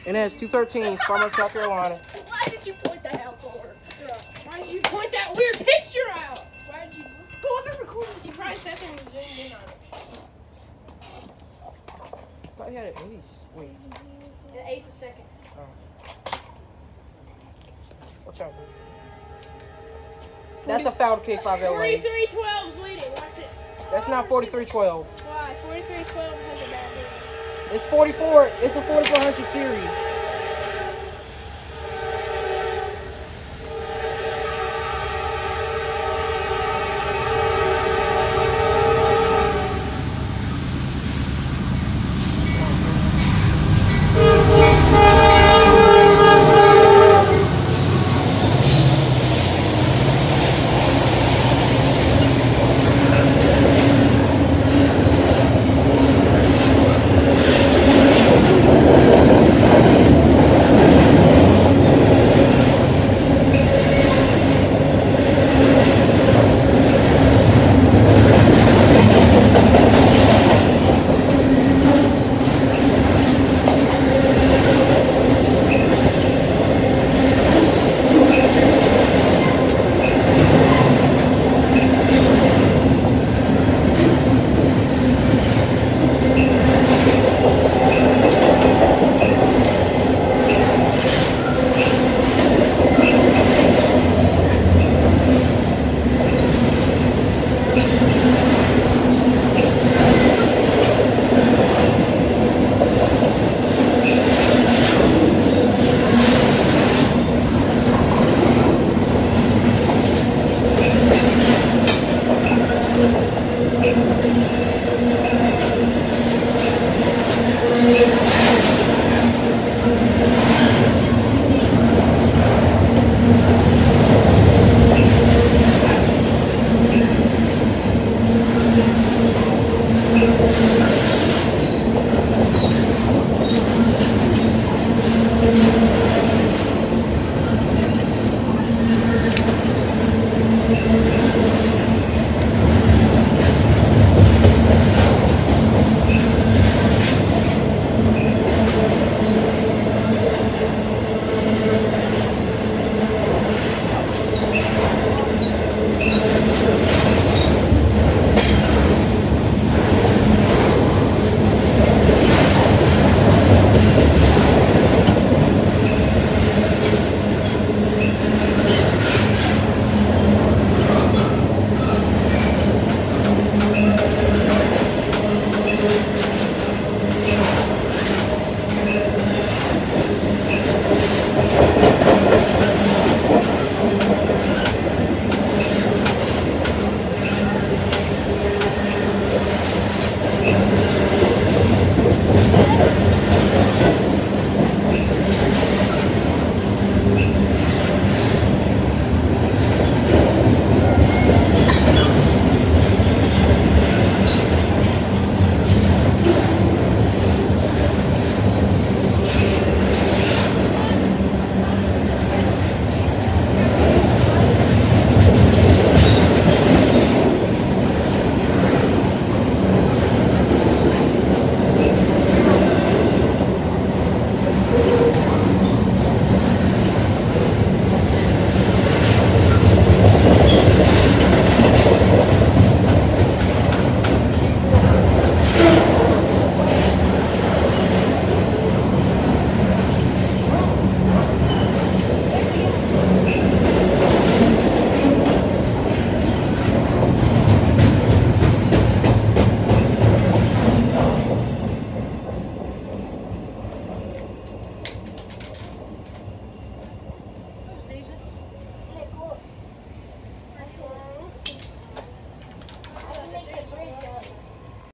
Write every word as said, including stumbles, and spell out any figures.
And that's two thirteen, Spartanburg, South Carolina. Why did you point that out for? Why did you point that weird picture out? Why did you? Go on the recording. You probably sat there and zoomed in on it. I thought he had an ace. Wait. The ace is second. Oh. Watch out, man. That's a foul to K five L A. forty-three twelve is leading. Watch this. That's not forty-three twelve. Why? forty-three twelve has a bad lead. It's forty-four. It's a forty-four hundred series.